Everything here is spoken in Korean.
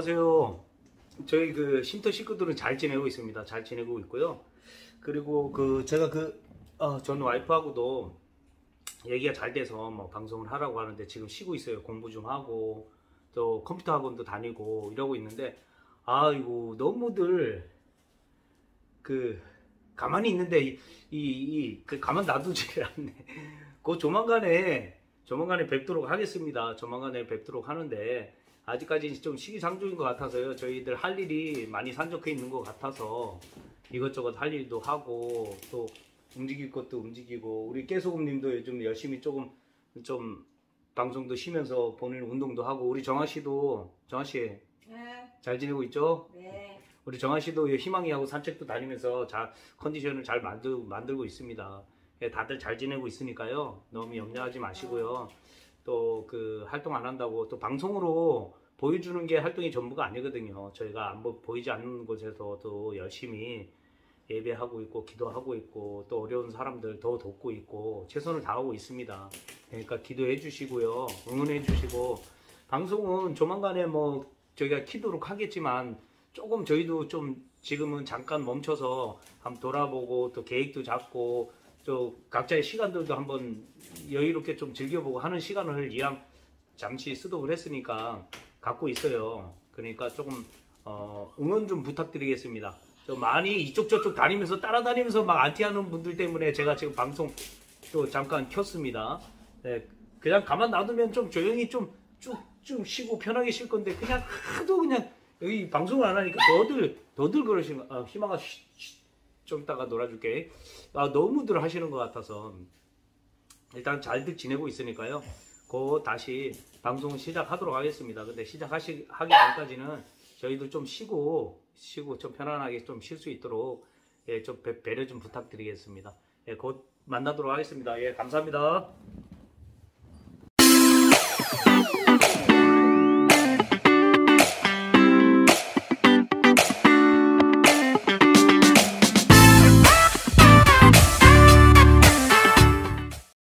안녕하세요. 저희 그 쉼터 식구들은 잘 지내고 있습니다. 잘 지내고 있고요. 그리고 제가 전 와이프하고도 얘기가 잘 돼서 뭐 방송을 하라고 하는데 지금 쉬고 있어요. 공부 좀 하고 또 컴퓨터 학원도 다니고 이러고 있는데, 아이고 너무들 가만히 있는데 가만 놔두질 않네. 조만간에 뵙도록 하겠습니다. 조만간에 뵙도록 하는데 아직까지 좀 시기상조인 것 같아서요. 저희들 할 일이 많이 산적해 있는 것 같아서 이것저것 할 일도 하고 또 움직일 것도 움직이고, 우리 깨소금님도 요즘 열심히 조금 좀 방송도 쉬면서 본인 운동도 하고, 우리 정아씨 네. 잘 지내고 있죠? 네. 우리 정아씨도 희망이하고 산책도 다니면서 컨디션을 잘 만들고 있습니다. 예, 다들 잘 지내고 있으니까요. 너무 염려하지 마시고요. 또 활동 안 한다고 또 방송으로 보여주는 게 활동이 전부가 아니거든요. 저희가 보이지 않는 곳에서도 열심히 예배하고 있고 기도하고 있고 또 어려운 사람들 더 돕고 있고 최선을 다하고 있습니다. 그러니까 기도해 주시고요. 응원해 주시고, 방송은 조만간에 저희가 키도록 하겠지만 조금 저희도 좀 지금은 잠깐 멈춰서 한번 돌아보고 또 계획도 잡고 또 각자의 시간들도 한번 여유롭게 좀 즐겨보고 하는 시간을 이왕 잠시 수독을 했으니까 갖고 있어요. 그러니까 조금 응원 좀 부탁드리겠습니다. 좀 많이 이쪽 저쪽 다니면서 따라다니면서 막 안티하는 분들 때문에 제가 지금 방송 또 잠깐 켰습니다. 네, 그냥 가만 놔두면 좀 조용히 좀 쉬고 편하게 쉴 건데 그냥 하도 그냥 여기 방송을 안 하니까 더들 그러시는 거. 희망아 좀 이따가 놀아줄게. 너무들 하시는 것 같아서 일단 잘들 지내고 있으니까요. 곧 다시 방송 시작하도록 하겠습니다. 근데 하기 전까지는 저희도 좀 쉬고 좀 편안하게 좀 쉴 수 있도록 좀 배려 좀 부탁드리겠습니다. 곧 만나도록 하겠습니다. 예, 감사합니다.